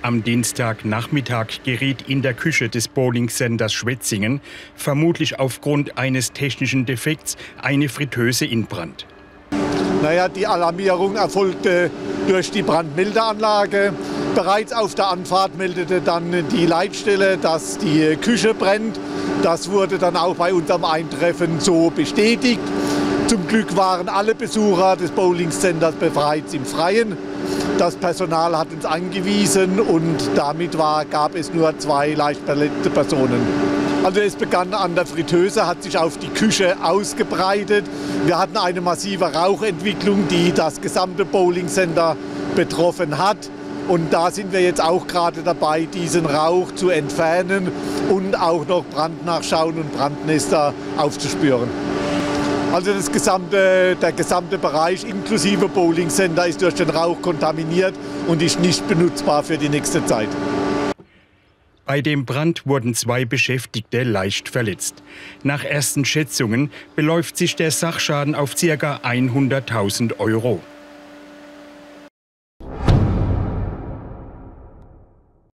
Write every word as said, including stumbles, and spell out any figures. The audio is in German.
Am Dienstagnachmittag geriet in der Küche des Bowling-Centers Schwetzingen, vermutlich aufgrund eines technischen Defekts, eine Fritteuse in Brand. Naja, die Alarmierung erfolgte durch die Brandmeldeanlage. Bereits auf der Anfahrt meldete dann die Leitstelle, dass die Küche brennt. Das wurde dann auch bei unserem Eintreffen so bestätigt. Zum Glück waren alle Besucher des Bowling-Centers bereits im Freien. Das Personal hat uns angewiesen und damit war, gab es nur zwei leicht verletzte Personen. Also es begann an der Fritteuse, hat sich auf die Küche ausgebreitet. Wir hatten eine massive Rauchentwicklung, die das gesamte Bowling-Center betroffen hat. Und da sind wir jetzt auch gerade dabei, diesen Rauch zu entfernen und auch noch Brandnachschauen und Brandnester aufzuspüren. Also das gesamte, der gesamte Bereich inklusive Bowling Center ist durch den Rauch kontaminiert und ist nicht benutzbar für die nächste Zeit. Bei dem Brand wurden zwei Beschäftigte leicht verletzt. Nach ersten Schätzungen beläuft sich der Sachschaden auf ca. hunderttausend Euro.